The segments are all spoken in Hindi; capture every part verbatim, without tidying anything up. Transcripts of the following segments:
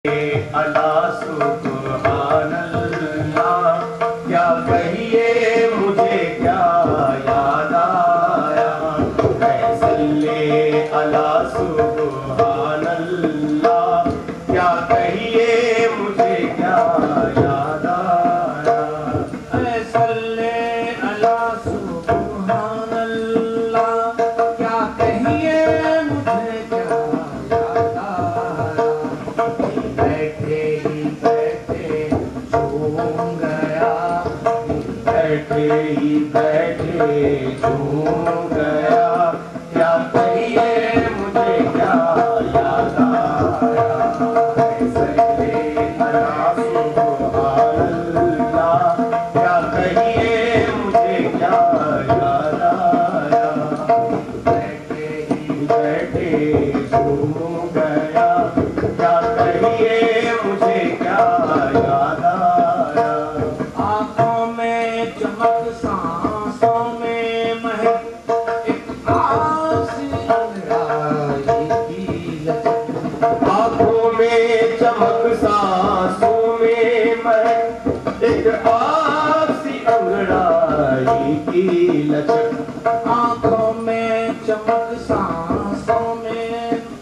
अला सुब्हान अल्लाह, क्या कहिए मुझे क्या याद आया। सल्ले अला सुब्हान अल्लाह, क्या कहिए मुझे क्या याद आया। सल्ले अला सुब्हान अल्लाह, क्या कहिए मुझे क्या याद आया। बैठे ही बैठे झूम गया, बैठे ही बैठे झूम गया, क्या कहिए मुझे क्या याद आया। सल्ले अला सुब्हान अल्लाह, क्या कहिए मुझे क्या याद आया। बैठे ही बैठे झूम गया, क्या कहिए मुझे क्या याद आया। आँखों में चमक सांसों में महक, एक आसी अंगड़ाई की लचक। आँखों में चमक सांसों में महक, एक आपसी अंगड़ाई की लचक। आँखों में चमक सांसों में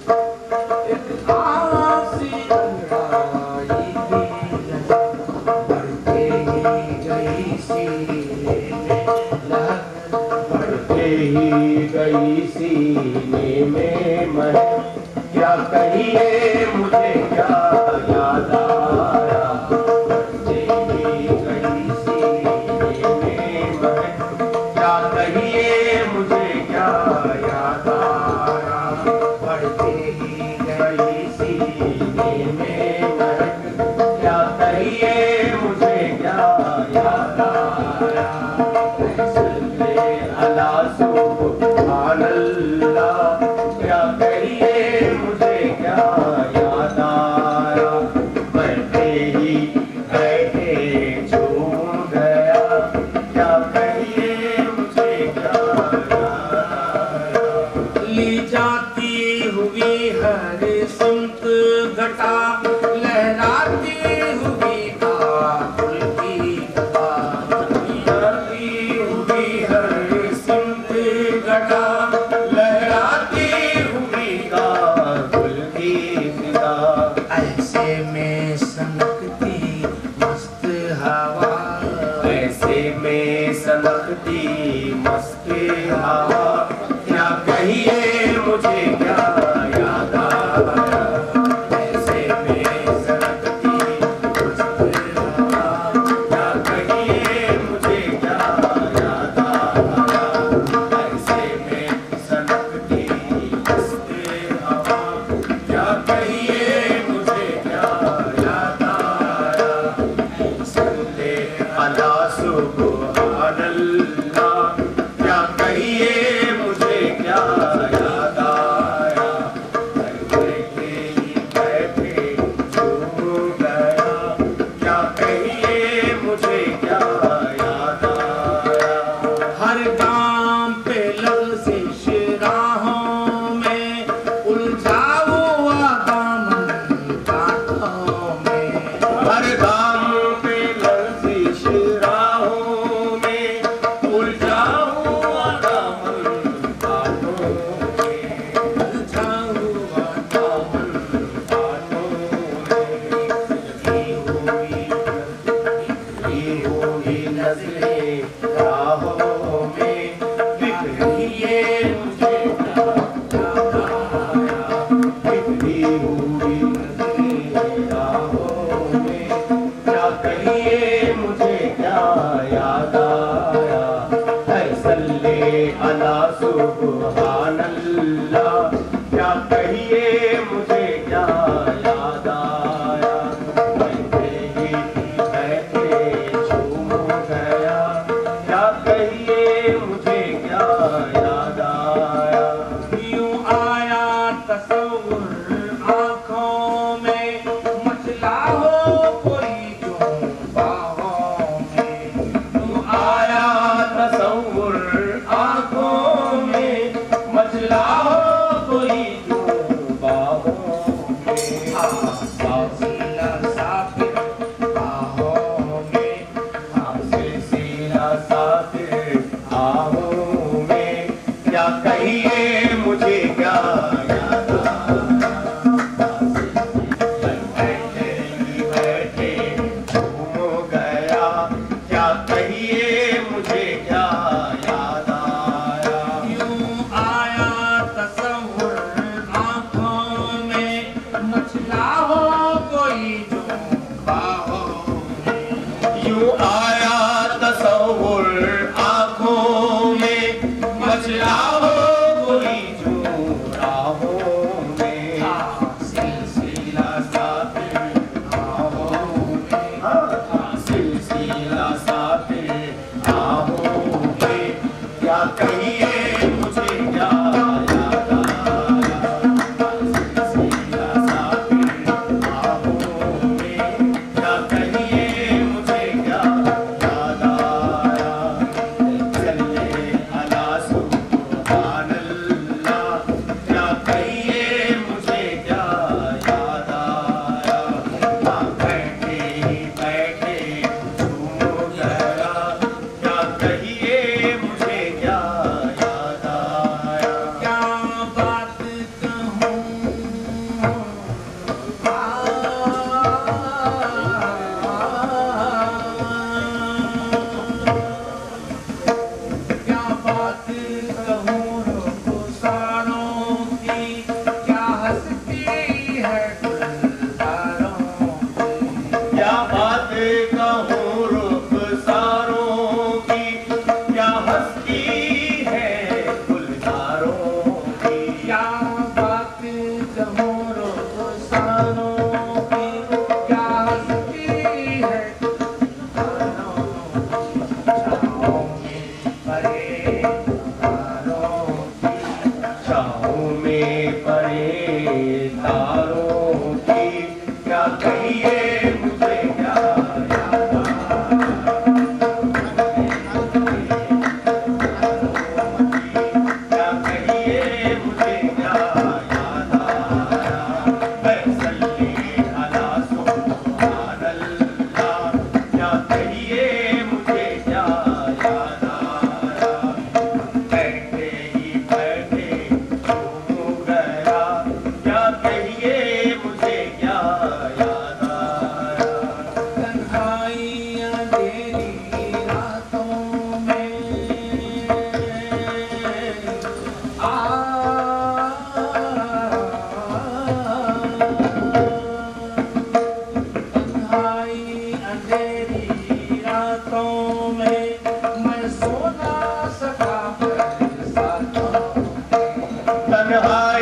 एक आसी अंगड़ाई की लचक। बढ़ते ही गई सीने में लहक, बढ़ते ही गई सीने में महक, क्या कहिए मुझे क्या याद आया। बढ़ते ही गई सीने में महक, क्या कहिए मुझे क्या याद आया। बढ़ते ही गई सीने में महक, क्या कहिए मुझे क्या याद आया। सल्ले अला सुब्हान अल्लाह, क्या कहिए मुझे क्या याद आया। बैठे ही बैठे झूम गया, क्या कहिए मुझे क्या याद आया। ली जाती हुई हर सिमत घटा, लहराती हुई काबुल की घटा। जाती हुई हर सिमत घटा, लहराती हुई काबुल की फिजा। ऐसे में सनकती मस्त हवा, ऐसे में सनकती मस्त हवा, क्या कहिए मुझे क्या याद आया। ऐसे में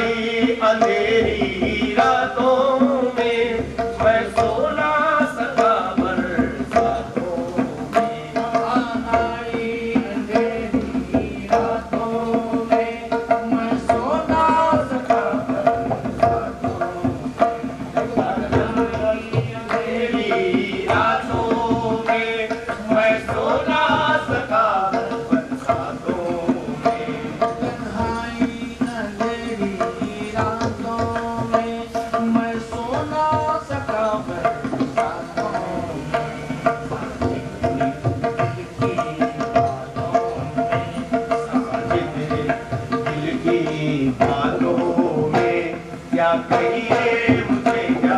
तन्हाई अंधेरी रातों में मैं सो ना सका बरसातों में। तन्हाई अंधेरी रातों में मैं सो ना सका बरसातों में। तन्हाई अंधेरी रातों में मैं सो ना सका बरसातों में। तन्हाई अंधेरी रातों में मैं सो ना सका बरसातों दिल की बातों में क्या कहिए मुझे क्या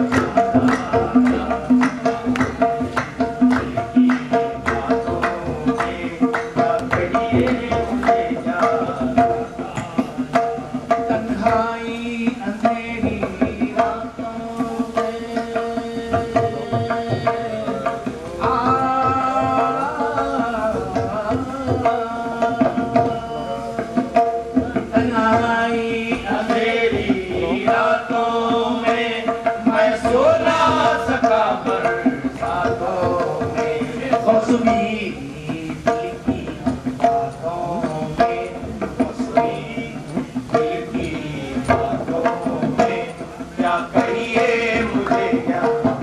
दिल की बातों में क्या कहिए मुझे क्या तन्हाई अंधेरी रातों में आ तन्हाई अंधेरी रातों में मैं सो ना सका बरसातों में। खुशबी दिल की बातों में खुशबी दिल की बातों में क्या कहिए मुझे क्या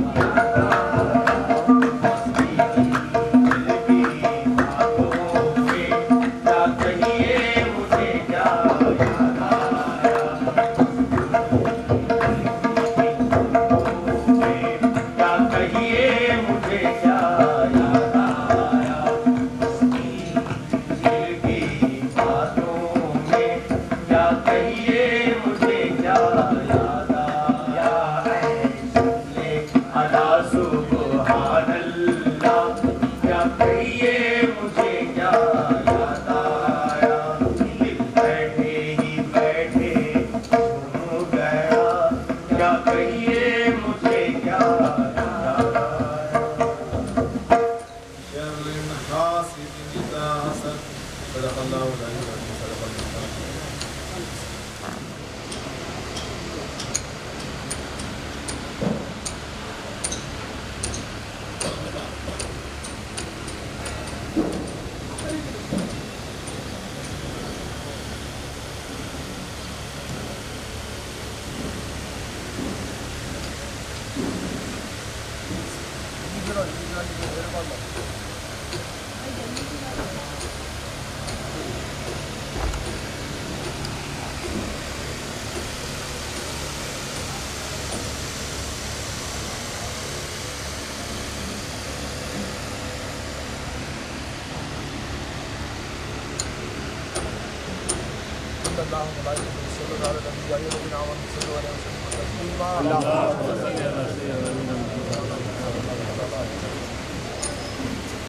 खुशबी दिल की बातों में क्या कहिए मुझे क्या याद आया। क्या कहिए मुझे क्या याद आया। दिल की बातों में क्या कहिए मुझे क्या याद आया। ले अला सुब्हानल्लाह क्या कहिए मुझे क्या याद आया। दिल बैठे ही बैठे सुन गया क्या कहिए मुझे क्या याद आया। अल्लाह